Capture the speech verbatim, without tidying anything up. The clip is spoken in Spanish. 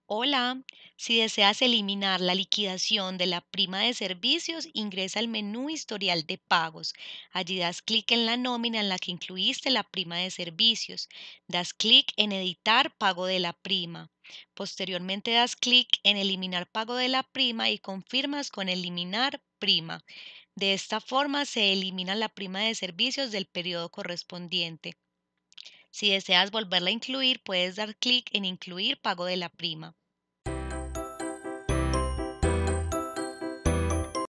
Hola, si deseas eliminar la liquidación de la prima de servicios, ingresa al menú Historial de pagos. Allí das clic en la nómina en la que incluiste la prima de servicios. Das clic en Editar pago de la prima. Posteriormente das clic en Eliminar pago de la prima y confirmas con Eliminar prima. De esta forma se elimina la prima de servicios del periodo correspondiente. Si deseas volverla a incluir, puedes dar clic en Incluir pago de la prima.